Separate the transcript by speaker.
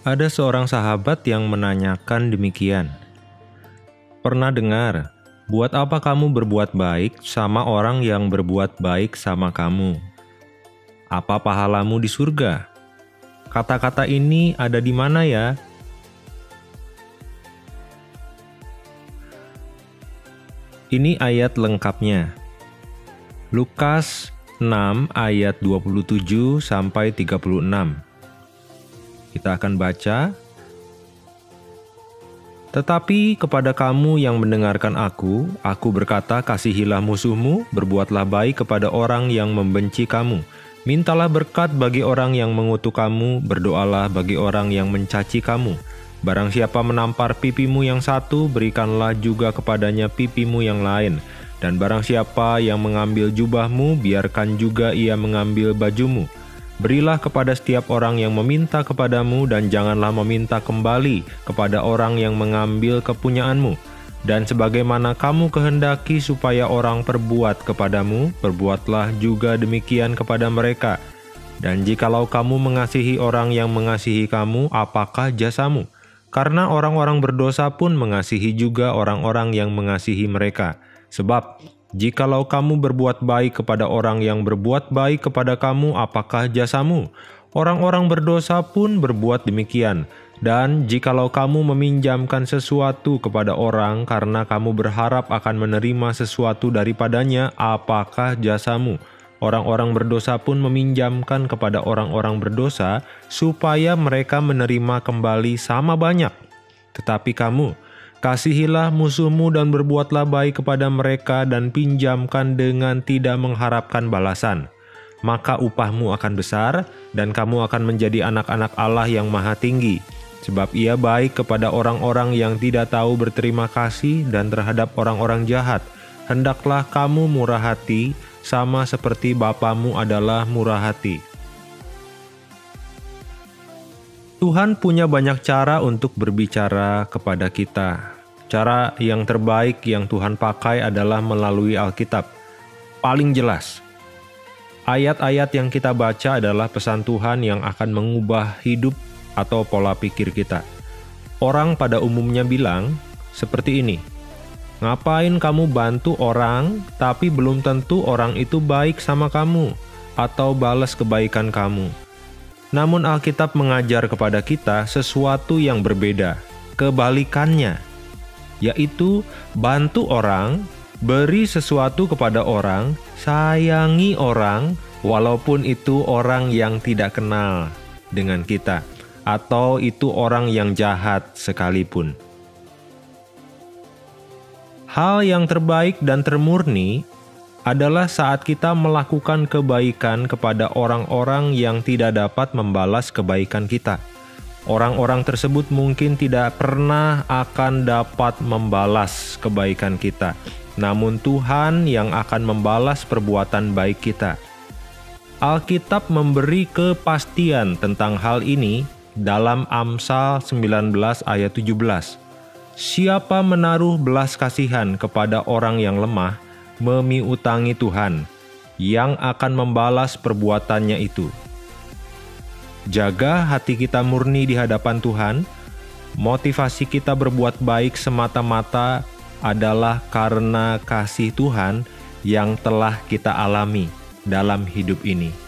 Speaker 1: Ada seorang sahabat yang menanyakan demikian. Pernah dengar, buat apa kamu berbuat baik sama orang yang berbuat baik sama kamu? Apa pahalamu di surga? Kata-kata ini ada di mana ya? Ini ayat lengkapnya. Lukas 6 ayat 27 sampai 36. Kita akan baca. Tetapi kepada kamu yang mendengarkan aku berkata, kasihilah musuhmu, berbuatlah baik kepada orang yang membenci kamu. Mintalah berkat bagi orang yang mengutuk kamu, berdoalah bagi orang yang mencaci kamu. Barang siapa menampar pipimu yang satu, berikanlah juga kepadanya pipimu yang lain. Dan barang siapa yang mengambil jubahmu, biarkan juga ia mengambil bajumu. Berilah kepada setiap orang yang meminta kepadamu, dan janganlah meminta kembali kepada orang yang mengambil kepunyaanmu. Dan sebagaimana kamu kehendaki supaya orang perbuat kepadamu, perbuatlah juga demikian kepada mereka. Dan jikalau kamu mengasihi orang yang mengasihi kamu, apakah jasamu? Karena orang-orang berdosa pun mengasihi juga orang-orang yang mengasihi mereka. Sebab, jikalau kamu berbuat baik kepada orang yang berbuat baik kepada kamu, apakah jasamu? Orang-orang berdosa pun berbuat demikian. Dan jikalau kamu meminjamkan sesuatu kepada orang karena kamu berharap akan menerima sesuatu daripadanya, apakah jasamu? Orang-orang berdosa pun meminjamkan kepada orang-orang berdosa supaya mereka menerima kembali sama banyak. Tetapi kamu, kasihilah musuhmu dan berbuatlah baik kepada mereka dan pinjamkan dengan tidak mengharapkan balasan. Maka upahmu akan besar dan kamu akan menjadi anak-anak Allah yang Maha Tinggi. Sebab ia baik kepada orang-orang yang tidak tahu berterima kasih dan terhadap orang-orang jahat. Hendaklah kamu murah hati sama seperti Bapamu adalah murah hati. Tuhan punya banyak cara untuk berbicara kepada kita. Cara yang terbaik yang Tuhan pakai adalah melalui Alkitab. Paling jelas, ayat-ayat yang kita baca adalah pesan Tuhan yang akan mengubah hidup atau pola pikir kita. Orang pada umumnya bilang seperti ini, ngapain kamu bantu orang tapi belum tentu orang itu baik sama kamu atau balas kebaikan kamu. Namun Alkitab mengajar kepada kita sesuatu yang berbeda, kebalikannya, yaitu bantu orang, beri sesuatu kepada orang, sayangi orang, walaupun itu orang yang tidak kenal dengan kita, atau itu orang yang jahat sekalipun. Hal yang terbaik dan termurni adalah saat kita melakukan kebaikan kepada orang-orang yang tidak dapat membalas kebaikan kita. Orang-orang tersebut mungkin tidak pernah akan dapat membalas kebaikan kita, namun Tuhan yang akan membalas perbuatan baik kita. Alkitab memberi kepastian tentang hal ini dalam Amsal 19 ayat 17. Siapa menaruh belas kasihan kepada orang yang lemah, memiutangi Tuhan, yang akan membalas perbuatannya itu. Jaga hati kita murni di hadapan Tuhan. Motivasi kita berbuat baik semata-mata adalah karena kasih Tuhan yang telah kita alami dalam hidup ini.